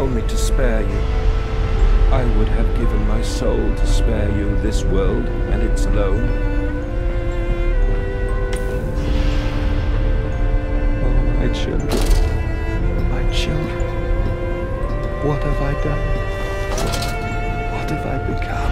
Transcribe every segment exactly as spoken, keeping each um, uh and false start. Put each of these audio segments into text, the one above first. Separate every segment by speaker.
Speaker 1: only to spare you. I would have given my soul to spare you this world and its loan. Oh, my children, my children, what have I done? What have I become?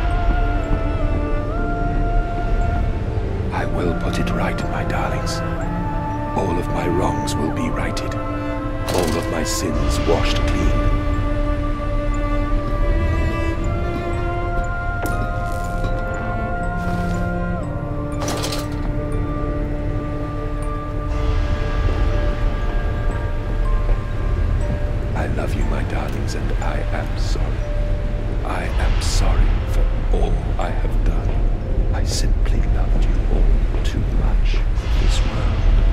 Speaker 1: I will put it right, my darlings. All of my wrongs will be righted. All of my sins washed clean. I love you, my darlings, and I am sorry. I am sorry for all I have done. I simply loved you all too much in this world.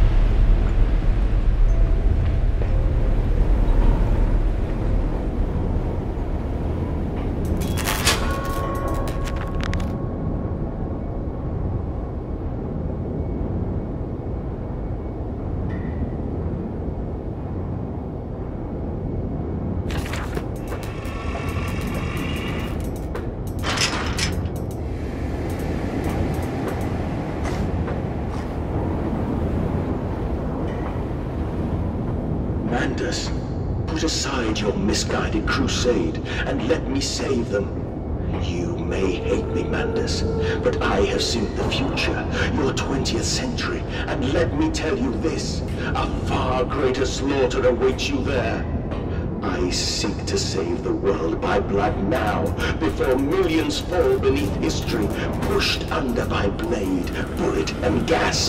Speaker 2: Mandus, put aside your misguided crusade and let me save them. You may hate me, Mandus, but I have seen the future, your twentieth century, and let me tell you this, a far greater slaughter awaits you there. I seek to save the world by blood now, before millions fall beneath history, pushed under by blade, bullet, and gas.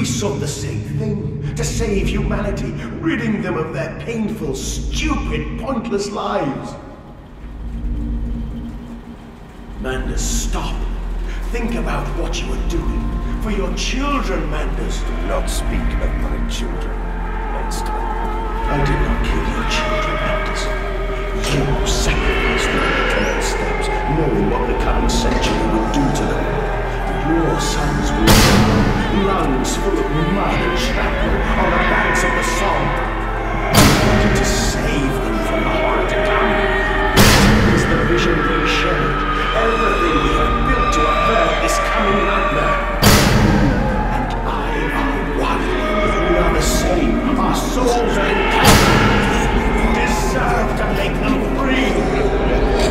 Speaker 2: We sought the same thing, to save humanity, ridding them of their painful, stupid, pointless lives. Mandus, stop. Think about what you are doing. For your children, Mandus.
Speaker 1: Do not speak of my children, monster.
Speaker 2: I did not kill your children, Mandus. You sacrificed them in the steps, knowing what the coming century would do to them. Your sons will die, lungs full of mud and shrapnel on the banks of the Somme. I wanted to save them from the horror to come. That is the vision we shared. Everything we have built to avert this coming nightmare. And I are one. We are the same. Our souls are in common. We deserve to make them free.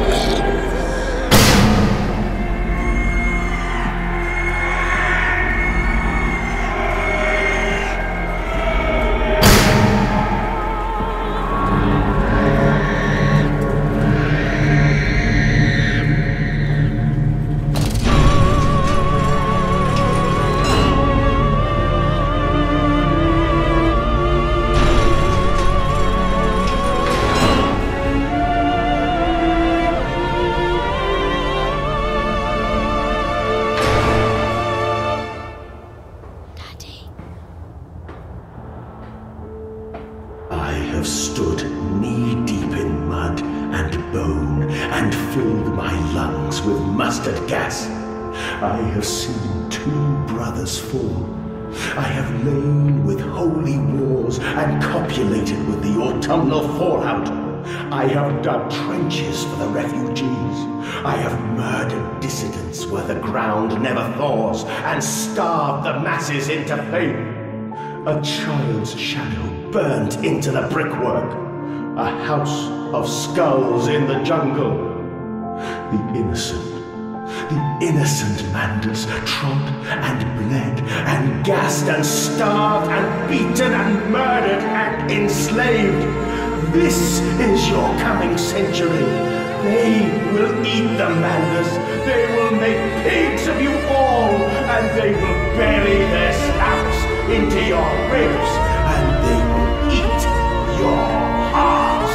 Speaker 2: I have seen two brothers fall. I have lain with holy wars and copulated with the autumnal fallout. I have dug trenches for the refugees. I have murdered dissidents where the ground never thaws and starved the masses into faith. A child's shadow burnt into the brickwork. A house of skulls in the jungle. The innocent The innocent Mandus trod and bled and gassed and starved and beaten and murdered and enslaved. This is your coming century. They will eat the Mandus. They will make pigs of you all, and they will bury their snouts into your ribs, and they will eat your hearts.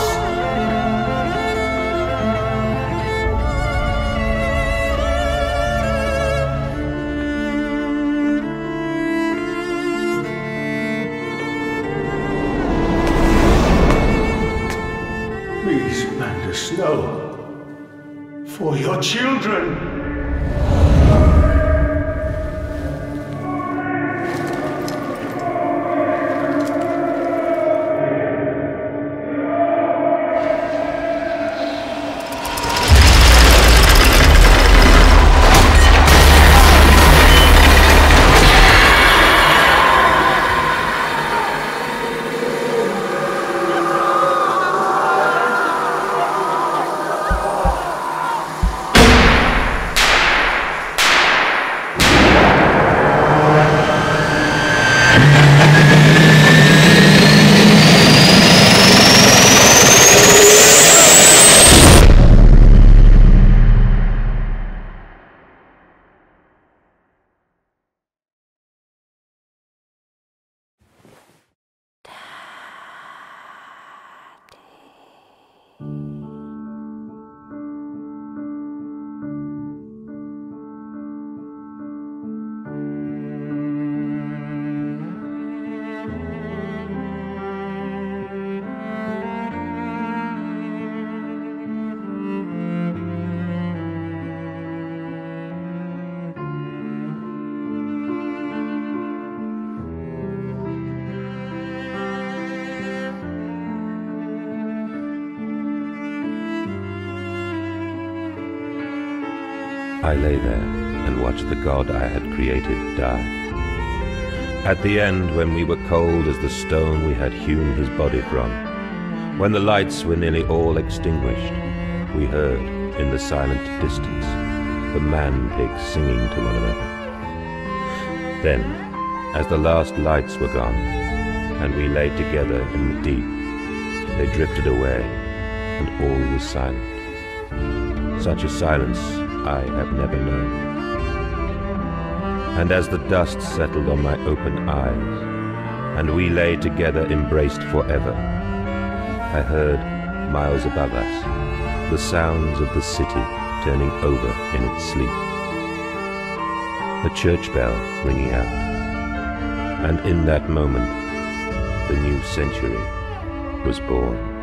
Speaker 2: Please, Mandus, no. For your children.
Speaker 1: I lay there and watched the god I had created die. At the end, when we were cold as the stone we had hewn his body from, when the lights were nearly all extinguished, we heard, in the silent distance, the man-pigs singing to one another. Then, as the last lights were gone, and we lay together in the deep, they drifted away, and all was silent. Such a silence I have never known. And as the dust settled on my open eyes, and we lay together embraced forever, I heard, miles above us, the sounds of the city turning over in its sleep. A church bell ringing out, and in that moment, the new century was born.